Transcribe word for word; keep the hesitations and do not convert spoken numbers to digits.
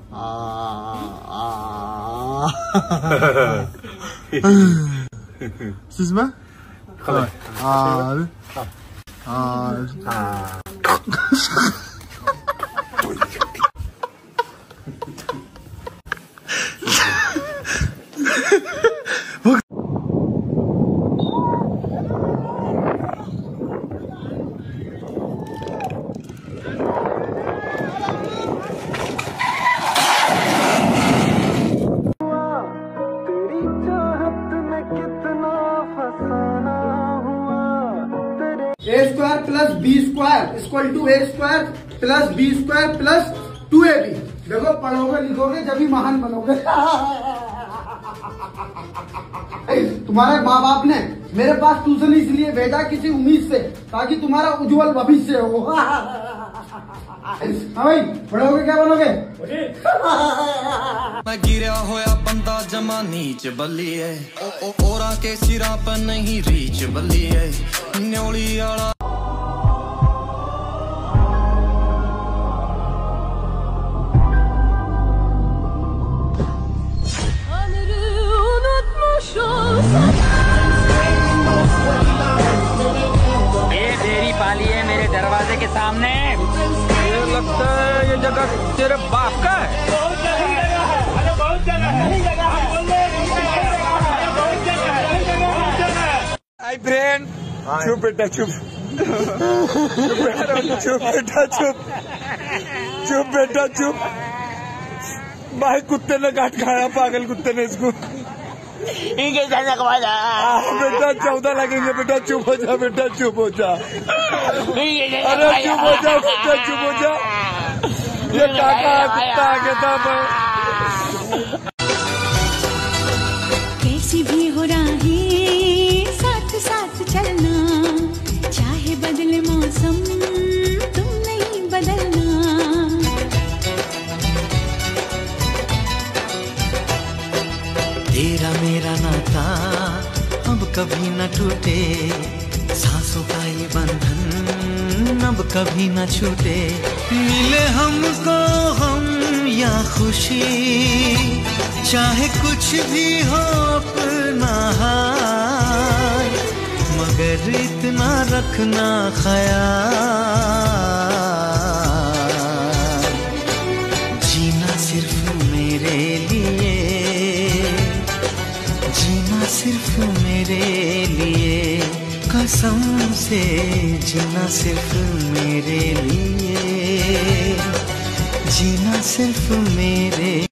Siz mi? Kalay. Abi. Abi. Bak. A square plus B square equal to A square plus B square plus two A B. देखो पढ़ोगे लिखोगे जब भी महान बनोगे। तुम्हारे माँ बाप ने मेरे पास ट्यूशन इसलिए भेजा किसी उम्मीद से ताकि तुम्हारा उज्जवल भविष्य हो। हाँ भाई पढ़ोगे क्या बनोगे? मैं गिरा होया बंदा जमा नीच बल्ली है ओ, ओ, ओरा के सिरा पर नहीं रीच बल्ली है न्योली आला। ये तेरी पाली है मेरे दरवाजे के सामने। ये लगता है ये जगह तेरे बाप का है। बहुत जगह है, अरे बहुत जगह है। आई फ्रेंड चुप बेटा चुप चुप बेटा चुप चुप बेटा चुप। भाई कुत्ते ने काट खाया पागल कुत्ते ने इसको। बेटा चौदह लगेंगे बेटा चुप हो जा बेटा चुप हो जा। अरे चुप हो जा बेटा चुप हो जा। ये काका कुत्ता आगे था कैसी भी हो राहें साथ साथ चलना चाहे बदले मौसम तुम नहीं बदलना। तेरा मेरा नाता अब कभी न टूटे सांसों का ये बंधन अब कभी न छूटे। मिले हमको हम या खुशी चाहे कुछ भी हो अपना हाल मगर इतना रखना ख्याल जीना सिर्फ मेरे लिए जीना सिर्फ मेरे लिए कसम से जीना सिर्फ मेरे लिए जीना सिर्फ मेरे